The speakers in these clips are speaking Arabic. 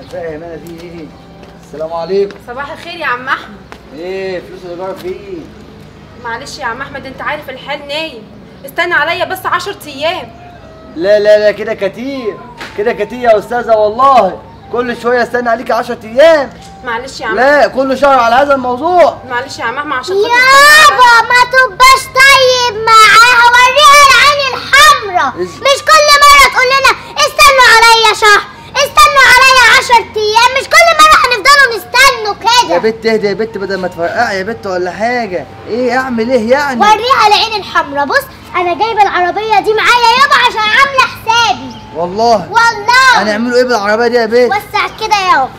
فاهم انا في ايه؟ السلام عليكم. صباح الخير يا عم احمد. ايه فلوس الايجار في ايه؟ معلش يا عم احمد، انت عارف الحال نايم، استنى عليا بس 10 ايام. لا لا لا، كده كتير، كده كتير يا استاذه والله. كل شويه استنى عليكي 10 ايام. معلش يا عم. لا كل شهر على هذا الموضوع. معلش يا عم احمد عشان يابا ما تبقاش طيب معاها، وريها العين الحمراء. مش كل مره تقول لنا استنوا عليا شهر، استنوا عليا 10 ايام، مش كل مره هنفضلوا نستنوا كده. يا بت اهدي يا بت، بدل ما تفرقعي يا بت ولا حاجه. ايه اعمل ايه يعني؟ وريها العين الحمراء. بص انا جايبه العربيه دي معايا يابا عشان عامله حسابي. والله هنعملوا ايه بالعربيه دي يا بت؟ وسع كده يابا.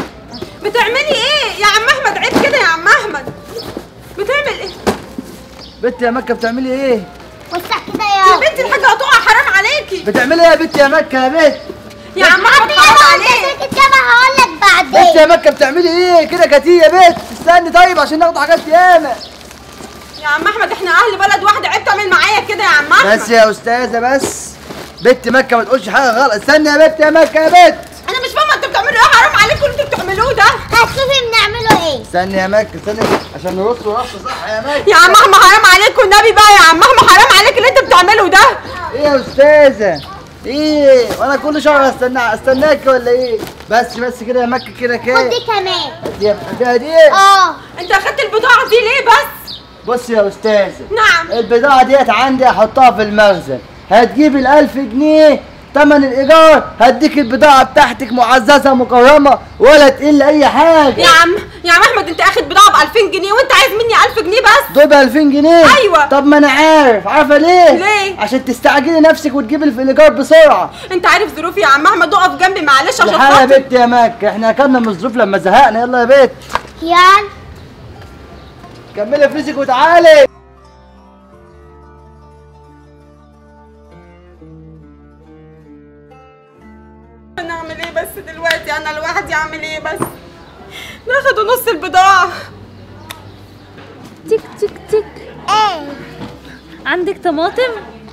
بتعملي ايه يا عم احمد؟ عيب كده يا عم احمد. بتعمل ايه؟ بت يا مكه بتعملي ايه؟ وسع كده يا يابا. بنتي الحاجه هتقع، حرام عليكي. بتعملي ايه يا بت يا مكه يا بت؟ يا عم احمد حرام عليك. سكت يابا هقول لك بعدين. بت يا مكه بتعملي ايه؟ كده كتير يا بت، استني طيب عشان ناخد حاجات ياما. يا عم احمد احنا اهل بلد واحده، عيب تعمل معايا كده يا عم احمد. بس يا استاذه بس، بت مكه ما تقولش حاجه غلط. استني يا بت يا مكه يا بت. انا مش فاهمه انتوا بتعملوا ايه، حرام عليكم اللي انتوا بتعملوه ده. هتشوفي بنعمله ايه. استني يا مكه استني عشان نرص رصه صح يا مكه. يا عم احمد حرام عليكم النبي بقى، يا عم احمد حرام عليك اللي انت بتعمله ده. ايه يا استاذه؟ ايه وانا كل شهر استناك ولا ايه؟ بس كده يا مكه كده خد كده. دي كمان. دي دي. انت اخدت البضاعه دي ليه بس؟ بص يا استاذه، نعم. البضاعه ديت عندي احطها في المخزن. هتجيب ال1000 جنيه تمن الايجار، هديك البضاعه بتاعتك معززه مكرمه ولا تقل اي حاجه. يا عم احمد انت اخد بضاعه ب 2000 جنيه وانت عايز مني 1000 جنيه بس؟ دول ب 2000 جنيه؟ ايوه. طب ما انا عارفه ليه؟ ليه؟ عشان تستعجلي نفسك وتجيبي الايجار بسرعه. انت عارف ظروفي يا عم احمد، اقف جنبي معلش عشان يا خاطري. بت يا مكه احنا اكلنا من الظروف لما زهقنا. يلا يا بت يلا كملي فلوسك وتعالي. انا اعمل ايه بس دلوقتي؟ انا لوحدي اعمل ايه بس؟ ناخدوا نص البضاعه. تك تك تك. ايه عندك طماطم؟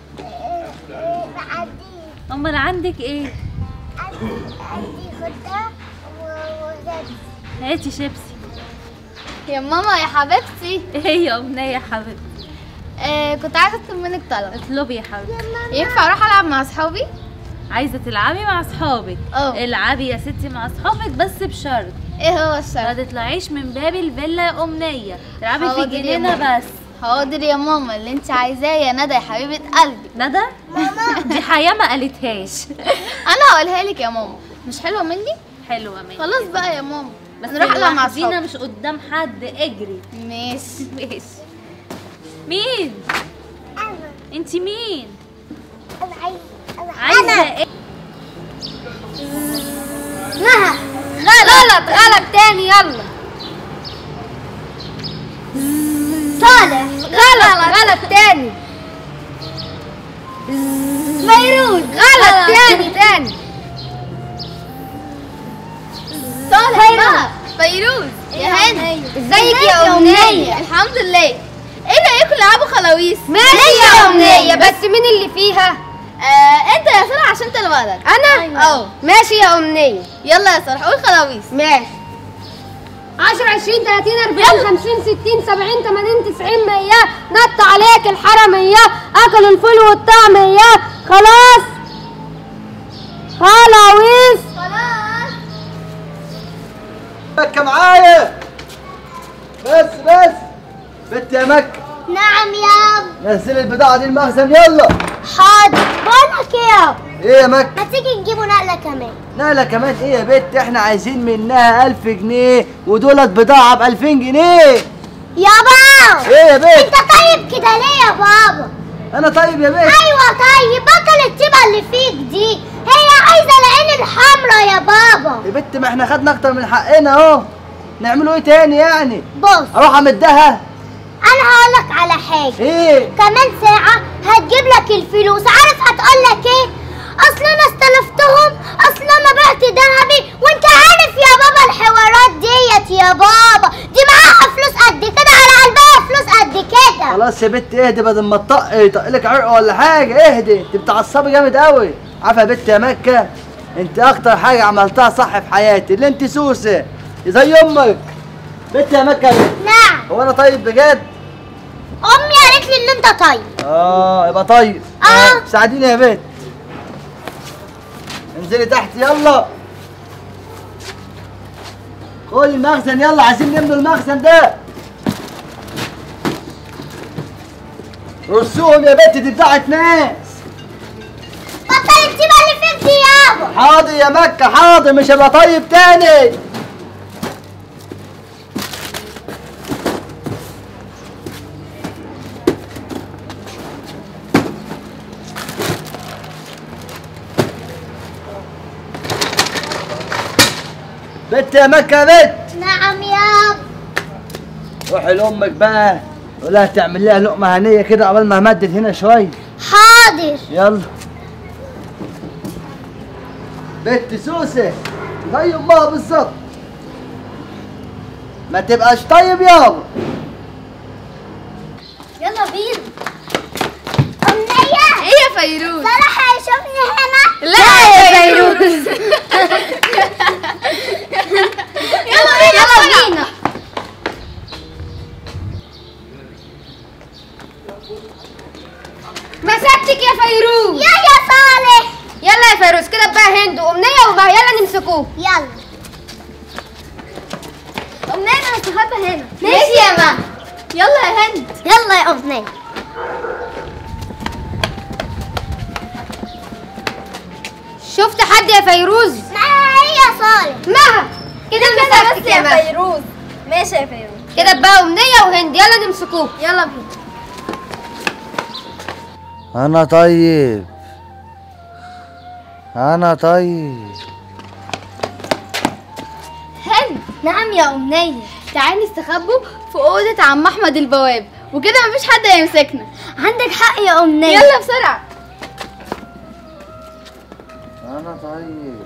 بعدين امال عندك ايه؟ عندي خضة وزبز. هاتي شيبسي. يا ماما يا حبيبتي. ايه يا امنيه يا حبيبتي؟ كنت عايزه اطلب منك طلب. اطلبي يا حبيبتي. ينفع اروح العب مع اصحابي؟ عايزه تلعبي مع اصحابك؟ العبي يا ستي مع اصحابك بس بشرط ايه هو ما الشرط؟ تطلعيش من باب الفيلا يا امنيه، تلعبي في حاضر يا جنينه ماما. بس. حاضر يا ماما، اللي انت عايزاه يا ندى يا حبيبه قلبي. ندى؟ دي حياه ما قالتهاش. انا هقولها لك يا ماما، مش حلوه مني؟ حلوه مني. خلاص بقى يا ماما، بس نروح العب مع لوحدينا اصحابي. مش قدام حد، اجري. ماشي. ماشي. مين؟ انت مين؟ عايزه ايه؟ نهى غلط تاني يلا. صالح غلط تاني. فيروز غلط تاني. صالح فيروز يا هاني، ازيك يا امنيه؟ الحمد لله. ايه رايكم نلعبوا خلاويص؟ ماشي يا أمنية، بس مين اللي فيها؟ انت يا صالح عشان انت الولد. انا؟ ماشي يا أمنية. يلا يا صالح قول خلاويص. ماشي 10 20 30 40 50 60 70 80 90 100 نط عليك الحرامية أكلوا الفول والطعمية. خلاص خلاويص. خلاص مكه معايا. بس بت يا مكه نعم يابا. نزلي البضاعه دي المخزن يلا. حاضر. بقولك يابا، ايه يا مكه؟ ما تيجي نجيبوا نقلة كمان. نقلة كمان ايه يا بت؟ احنا عايزين منها 1000 جنيه ودولت بضاعة ب 2000 جنيه. يابا ايه يا بت؟ انت طيب كده ليه يا بابا؟ انا طيب يا بت؟ ايوه طيب، بطل الطيبة اللي فيك دي، هي عايزة العين الحمراء يا بابا. يا بت ما احنا خدنا اكتر من حقنا اهو، نعمله ايه تاني يعني؟ بص اروح امدها؟ انا هقولك على حاجة. ايه؟ كمان ساعة هتجيب لك الفلوس. عارف هتقولك ايه؟ اصل انا استلفتهم، اصل انا بعت ذهبي، وانت عارف يا بابا الحوارات ديت يا بابا، دي معاها فلوس قد كده، على قلبها فلوس قد كده. خلاص يا بت اهدي، بدل ما تطق يطق لك عرق ولا حاجة. اهدي، انت بتعصبي جامد قوي. عارفة يا بت يا مكة، انت اكتر حاجه عملتها صح في حياتي اللي انت سوسه زي امك. بنت يا مكه، نعم. هو انا طيب بجد؟ امي قالت لي ان انت طيب. يبقى طيب. ساعديني يا بنت. انزلي تحت يلا. خدي المخزن يلا، عايزين نملوا المخزن ده. رصوهم يا بنت، دي بتاعت ناس. بطل التيمة اللي فيك دي يابا. حاضر يا مكة حاضر، مش هبقى طيب تاني. بنت يا مكة يا بنت. نعم يابا. روحي لأمك بقى ولا تعمل لها لقمة هنية كده قبل ما همدد هنا شوية. حاضر. يلا. بنت سوسة زي امها بالظبط، ما تبقاش طيب يابا. يلا بينا. أمنية. ايه يا فيروز؟ صلاح هيشوفني هنا؟ لا يا فيروز. يلا بينا. مسكتك يا فيروز. يا صالح. يلا يا فيروز كده بقى هند وامنيه وبقى يلا نمسكوه. يلا. امنيه انا هستخبى هنا. ماشي يا ما. يلا يا هند. يلا يا أمنية. شفت حد يا فيروز؟ معايا يا صالح. مها كده مسكتك يا ما. فيروز. ماشي يا فيروز. كده بقى امنيه وهند يلا نمسكوه. يلا بينا. أنا طيب، أنا طيب. هند. نعم يا أمنية. تعالي نستخبوا في أوضة عم أحمد البواب وكده مفيش حد هيمسكنا. عندك حق يا أمنية. يلا بسرعة. أنا طيب،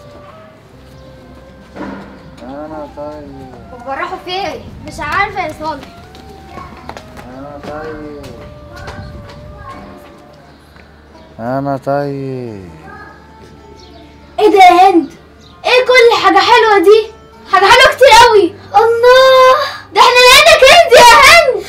أنا طيب. هما راحوا فين؟ مش عارفة يا صالح. أنا طيب، أنا طيب. ايه ده يا هند؟ ايه كل حاجة حلوة دي؟ حاجة حلوة كتير قوي. الله، ده احنا لقينا كنز يا هند.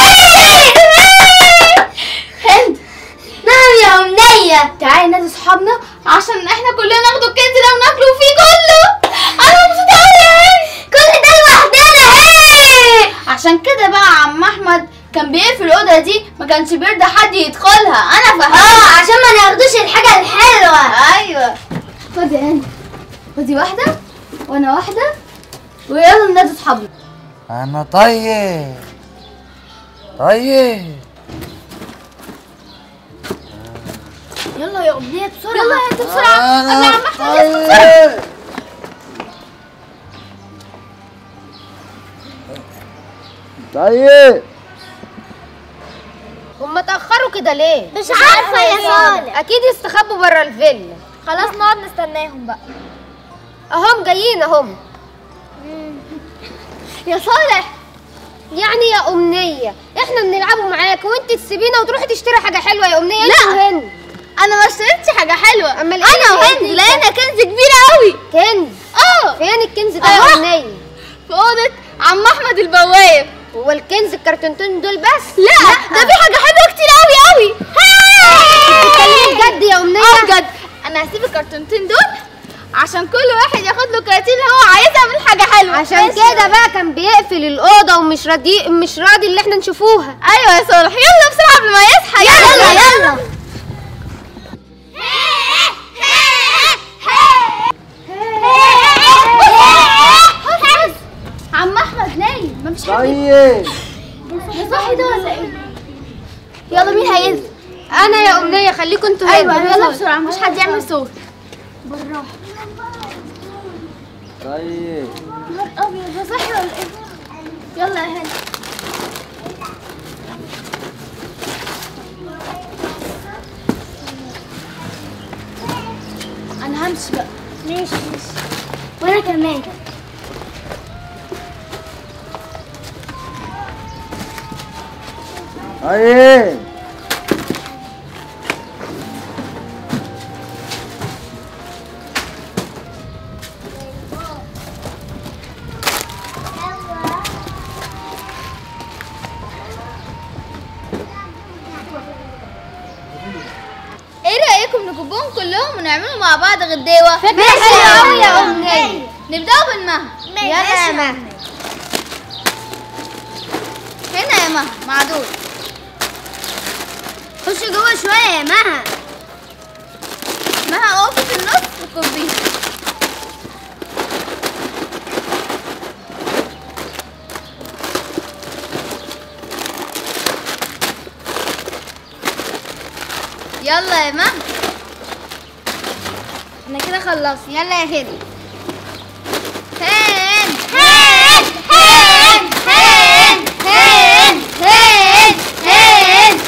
هند. نعم يا أمنية. تعالي نادي صحابنا عشان احنا كلنا ناخد الكنز ده وناكله فيه كله. انا مبسوطة قوي يا هند. كل ده لوحدنا. عشان كده بقى عم احمد كان بيقفل الأوضة دي، ما كانش بيرضى حد يدخلها. انا فاهمة. عشان ما ناخدوش الحاجة الحلوة. ايوه. خدي يا هند، خدي واحدة وانا واحدة ويلا ننادي صحابنا. أنا طيب طيب. يلا يا أمنية بسرعة. يلا يا انت بسرعة. أنا عم احمد يدخل بسرعة. طيب. هما اتأخروا كده ليه؟ مش عارفة يا صالح. أكيد يستخبوا برا الفيلا. خلاص نقعد نستناهم بقى. أهم جايين أهم. يا صالح، يعني يا أمنية احنا بنلعبوا معاك وانت تسيبينا وتروحي تشتري حاجة حلوة يا أمنية. لا وهند. أنا ما اشتريتش حاجة حلوة. أمال إيه؟ أنا وهند لقينا كنز كبير قوي. كنز؟ فين الكنز ده يا أمنية؟ في أوضة عم أحمد البواب. هو الكنز الكرتونتين دول بس؟ لا ده في حاجة حلوة كتير قوي قوي. بتتكلمي بجد يا أمنية؟ بجد. أنا هسيب الكرتونتين دول عشان كل واحد ياخد له كراتين اللي هو عايزها من حاجة حلوة. عشان كده بقى كان بيقفل الأوضة ومش راضي اللي احنا نشوفوها. أيوة يا صالح، يلا بسرعة قبل ما يصحى. يلا. عم احمد نايم، ما فيش حد. طيب. صاحي ده ولا ايه؟ يلا مين هينزل؟ انا يا امنيه، خليكم انتوا هنا. ايوه يلا بسرعه، مفيش حد يعمل صوت. بالراحه. طيب. نهار ابيض، ده صاحي ولا ايه؟ يلا يا هند. انا همشي بقى. ماشي. وانا كمان. طيب. رايكم نجيبهم كلهم ونعملوا مع بعض غداوه؟ فكره حلوه قوي يا امنيه. نبداوا بالمها. يلا يا مها. هنا يا مها مع دول. خش جوه شويه يا مها. مها اقفي في النص وكبيها. يلا يا مها. انا كده خلصت. يلا يا هند. هند هند هند هند هند هند هند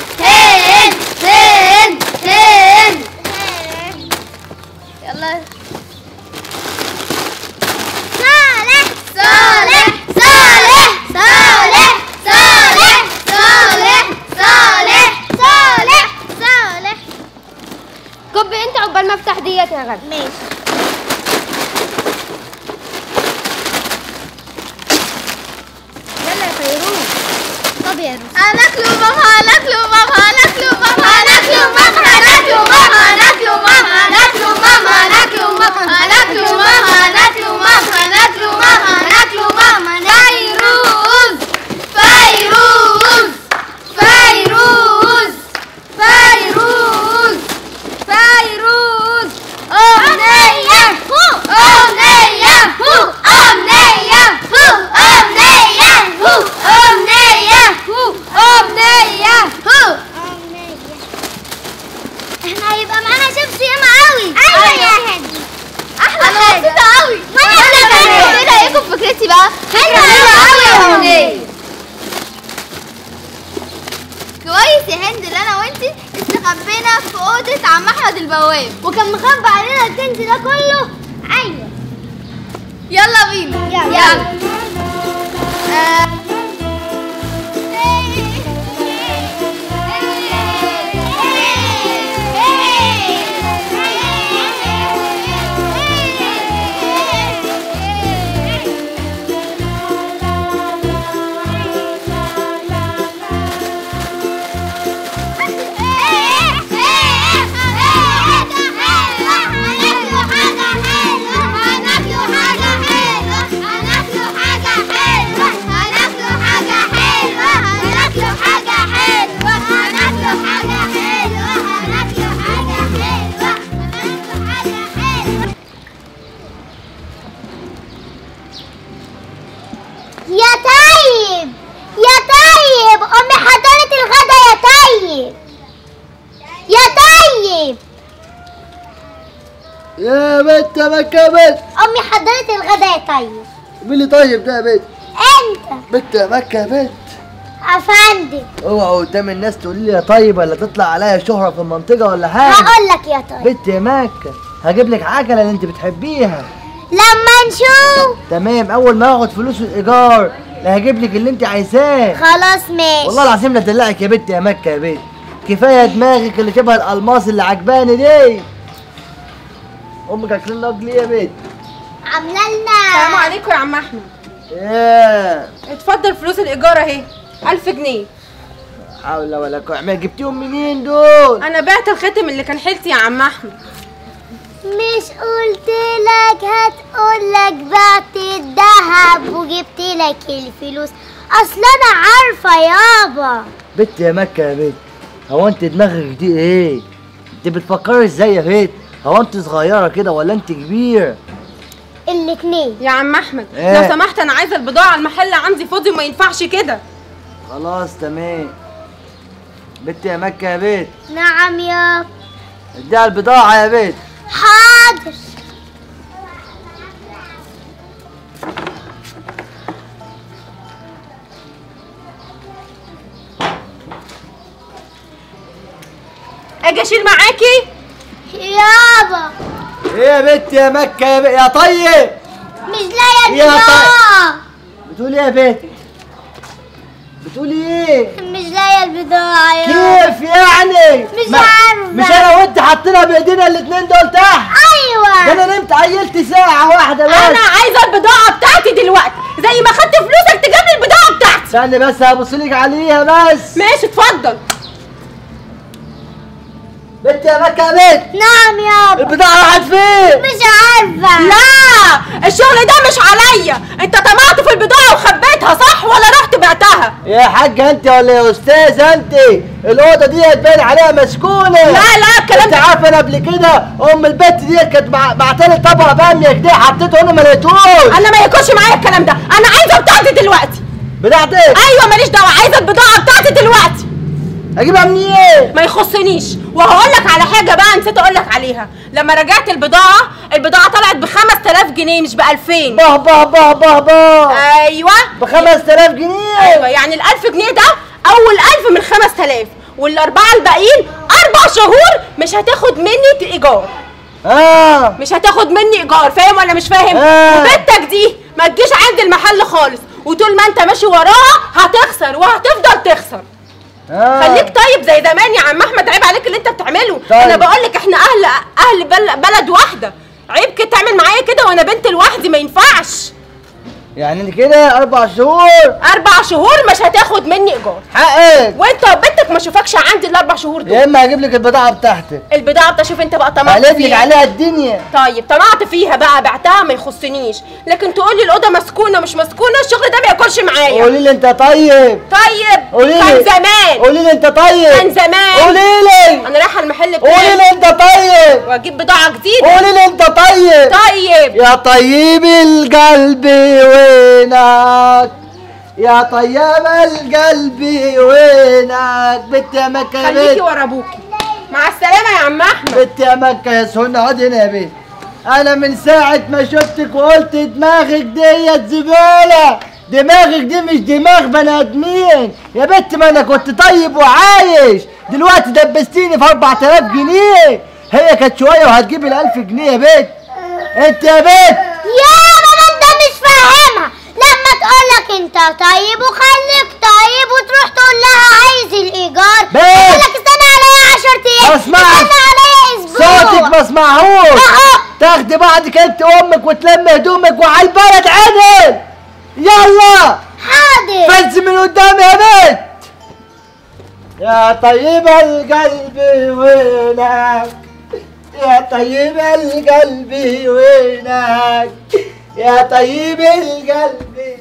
هند هند هند. يلا. صالح صالح صالح صالح صالح صالح صالح صالح صالح. كب انت عقبال ما افتح ديت يا غدا. ماشي. يلا يا فيروز. طب يا روز. هناكلوا ماما هناكلوا ماما هناكلوا ماما هناكلوا ماما هناكلوا ماما هناكلوا ماما هناكلوا ماما هناكلوا ماما هناكلوا ماما هناكلوا ماما هناكلوا ماما هناكلوا ماما. فيروز فيروز فيروز فيروز فيروز. أمنية أمنية أمنية أمنية أمنية أمنية. احنا هيبقى معانا شيبسي ياما قوي. ايوه يا هند. احلى حاجة. انا مبسوطة قوي. وانا كمان. ايه رأيكم في فكرتي بقى؟ حلوة قوي يا أمنية. كويس يا هند اللي انا وانتي استخبينا في اوضه عم احمد البواب وكان مخبي علينا الكنز ده كله. ايوه يلا بينا. يلا يا طيب يا طيب امي حضرت الغدا يا طيب يا طيب. يا بنت يا بنت يا بنت. امي حضرت الغدا يا طيب. مين اللي طيب ده يا بنت؟ انت بنت يا مكة يا بنت. افندم. اوعى قدام الناس تقول لي يا طيب ولا تطلع عليا شهرة في المنطقة ولا حاجة. هقول لك يا طيب. بنت يا مكة هجيب لك عجلة اللي انت بتحبيها. لما نشوف. تمام اول ما اخد فلوس الايجار لا هجيب لك اللي انت عايزاه. خلاص ماشي. والله العظيم لا ادلعك يا بنت يا مكة يا بنت. كفاية دماغك اللي شبه الالماس اللي عجباني دي. امك اكلنا نقل يا بنت. عامله لنا. السلام عليكم يا عم احمد. ايه اتفضل فلوس الايجار اهي 1000 جنيه. حول ولا قوة. جبتيهم منين دول؟ انا بعت الخاتم اللي كان حيلتي يا عم احمد. مش قلت لك هتقول لك بعت الذهب وجبت لك الفلوس؟ اصل انا عارفه يابا. بنت يا مكة يا بنت هو انت دماغك دي ايه؟ انت بتفكري ازاي يا بنت؟ هو انت صغيرة كده ولا انت كبيرة؟ الاتنين. يا عم احمد إيه؟ لو سمحت انا عايزه البضاعه المحل عندي فاضي وما ينفعش كده. خلاص تمام. بنت يا مكة يا بنت. نعم يابا. اديها البضاعة يا بنت. حاضر. اجي اشيل معاكي؟ يابا ايه يا بنت يا مكة يا بنت يا طيب؟ مش لاقيه يا البضاعة. بتقولي ايه يا بنت؟ بتقولي ايه؟ مش لاقيه البضاعة يابا. كيف يعني؟ مش عارفة. مش انا وانت حاطينها بايدينا الاتنين دول تحت؟ ايوه. ده انا نمت عيلت ساعة واحدة بس. انا عايزه البضاعه بتاعتي دلوقتي زي ما خدت فلوسك تجيب لي البضاعه بتاعتي. استني بس هبصلك عليها بس. ماشي اتفضل. بنت يا مكة يا بنت. نعم يابا. البضاعة راحت فين؟ مش عارفة. لا الشغل ده مش عليا، انت طمعت في البضاعة وخبيتها صح ولا رحت بعتها؟ يا حاجة انت ولا يا استاذة انت؟ الأوضة دي هتبان عليها مسكونة. لا الكلام انت عارفة انا قبل كده ام البت دي كانت بعتلي طبق بامية كده حطيته هنا ما لقيتوش. انا ما ياكلش معايا الكلام ده، انا عايزة بتاعتي دلوقتي. بتاعتك؟ ايوه ماليش دعوة، عايزة البضاعة بتاعتي دلوقتي. اجيبها منين؟ ما يخصنيش. وهقول لك على حاجه بقى نسيت اقول لك عليها، لما رجعت البضاعه طلعت ب 5000 جنيه مش ب 2000. باه باه باه باه باه. ايوه ب 5000 جنيه. ايوه يعني ال 1000 جنيه ده اول 1000 من 5000، والاربعه الباقيين 4 شهور مش هتاخد مني ايجار. مش هتاخد مني ايجار، فاهم ولا مش فاهم؟ وبنتك دي ما تجيش عند المحل خالص، وطول ما انت ماشي وراها هتخسر وهتفضل تخسر. خليك طيب زي زمان يا عم احمد، عيب عليك اللي انت بتعمله. طيب. انا بقول لك احنا اهل بلد واحده، عيب كده تعمل معايا كده وانا بنت لوحدي، ما ينفعش. يعني كده 4 شهور. 4 شهور مش هتاخد مني ايجار. حقك. وانت وبنتك ما اشوفكش عندي ال4 شهور دول. يا اما هجيب لك البضاعه بتاعتك. البضاعه بتاعتك شوف انت بقى طمعت فيها. هقلب لك عليها الدنيا. طيب طمعت فيها بقى بعتها ما يخصنيش، لكن تقول لي الاوضه مسكونه مش مسكونه الشغل ده ما ياكلش معايا. قولي لي انت طيب. قولي لي. كان زمان. قولي لي انت طيب. كان زمان. قولي لي. انا رايحه المحل بتاعي. قولي لي انت طيب. واجيب بضاعه جديده. قولي لي انت طيب. طيب. يا طيب القلب وينك، يا طيب القلب وينك، بنت يا مكة يا بنت. خليكي ورا ابوكي. مع السلامة يا عم احمد. بنت يا مكة يا سهى اقعدي هنا يا بنت. انا من ساعة ما شفتك وقلت دماغك ديت زبالة، دماغك دي مش دماغ بني ادمين يا بنت. ما انا كنت طيب وعايش، دلوقتي دبستيني في 4000 جنيه. هي كانت شوية وهتجيب ال1000 جنيه يا بنت. انت يا بنت. يا ماما انت مش فاهمها، لما تقولك انت طيب وخليك طيب وتروح تقول لها عايز الايجار تقولك استنى عليا 10 ايام، استنى عليا اسبوع. صوتك ما اسمعهوش. تاخدي بعضك انت وامك وتلم هدومك وعلى البلد عدل. يلا حاضر. فز من قدامي يا بنت. يا طيب القلب وينك، يا طيب القلب وينك، يا طيب القلب